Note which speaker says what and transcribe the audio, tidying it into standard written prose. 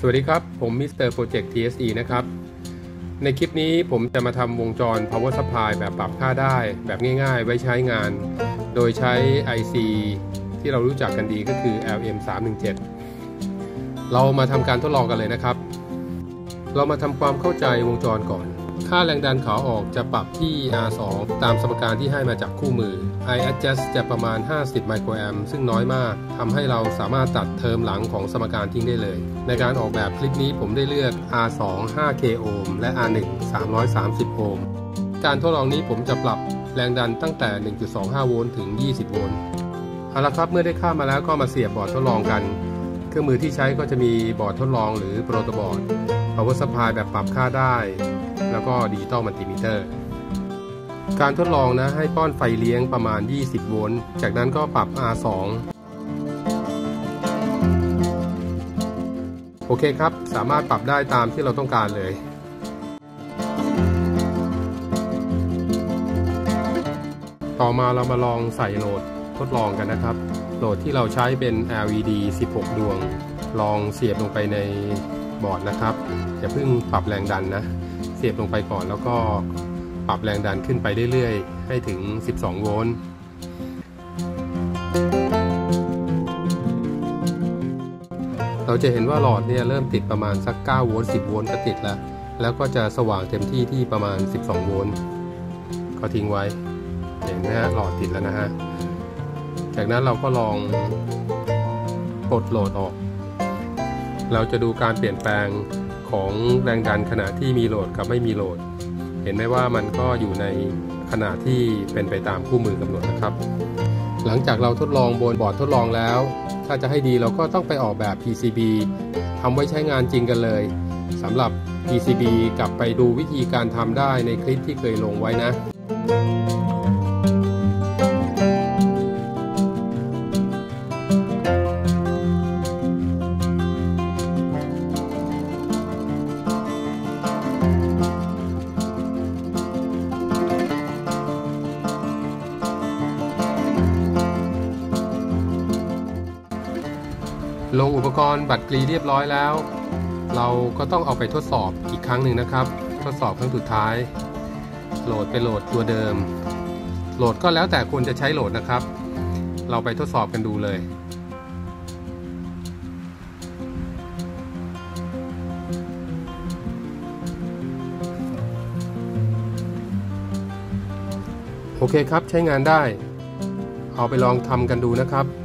Speaker 1: สวัสดีครับผมมิสเตอร์โปรเจกต์ TSE นะครับในคลิปนี้ผมจะมาทำวงจร Power Supply แบบปรับค่าได้แบบง่ายๆไว้ใช้งานโดยใช้ IC ที่เรารู้จักกันดีก็คือ LM317 เรามาทำการทดลองกันเลยนะครับเรามาทำความเข้าใจวงจรก่อนค่าแรงดันขาออกจะปรับที่ R2 ตามสมการที่ให้มาจากคู่มือ I adjust จะประมาณ50ไมโครแอมป์ซึ่งน้อยมากทำให้เราสามารถตัดเทอมหลังของสมการทิ้งได้เลยในการออกแบบคลิปนี้ผมได้เลือก R2 5K โอห์มและ R1 330 โอห์มการทดลองนี้ผมจะปรับแรงดันตั้งแต่ 1.25 โวลต์ถึง 20 โวลต์เอาละครับเมื่อได้ค่ามาแล้วก็มาเสียบบอร์ดทดลองกันเครื่องมือที่ใช้ก็จะมีบอร์ดทดลองหรือโปรโตบอร์ด Power Supply แบบปรับค่าได้แล้วก็ดิจิตอลมัลติมิเตอร์การทดลองนะให้ป้อนไฟเลี้ยงประมาณ20โวลต์จากนั้นก็ปรับ R2 โอเคครับสามารถปรับได้ตามที่เราต้องการเลยต่อมาเรามาลองใส่โหลดทดลองกันนะครับโหลดที่เราใช้เป็น LED 16 ดวงลองเสียบลงไปในบอร์ดนะครับอย่าเพิ่งปรับแรงดันนะเสียบลงไปก่อนแล้วก็ปรับแรงดันขึ้นไปเรื่อยๆให้ถึง12โวลต์เราจะเห็นว่าหลอดเนี่ยเริ่มติดประมาณสัก9โวลต์10โวลต์ก็ติดแล้วก็จะสว่างเต็มที่ที่ประมาณ12โวลต์ก็ทิ้งไว้เห็นไหมฮะหลอดติดแล้วนะฮะจากนั้นเราก็ลองปลดโหลดออกเราจะดูการเปลี่ยนแปลงของแรงดันขณะที่มีโหลดกับไม่มีโหลดเห็นไหมว่ามันก็อยู่ในขนาดที่เป็นไปตามคู่มือกำหนดนะครับหลังจากเราทดลองบนบอร์ดทดลองแล้วถ้าจะให้ดีเราก็ต้องไปออกแบบ PCB ทำไว้ใช้งานจริงกันเลยสำหรับ PCB กลับไปดูวิธีการทำได้ในคลิปที่เคยลงไว้นะลงอุปกรณ์บัตรกรีเรียบร้อยแล้วเราก็ต้องเอาไปทดสอบอีกครั้งหนึ่งนะครับทดสอบครั้งสุดท้ายโหลดไปโหลดตัวเดิมโหลดก็แล้วแต่คนจะใช้โหลดนะครับเราไปทดสอบกันดูเลยโอเคครับใช้งานได้เอาไปลองทำกันดูนะครับ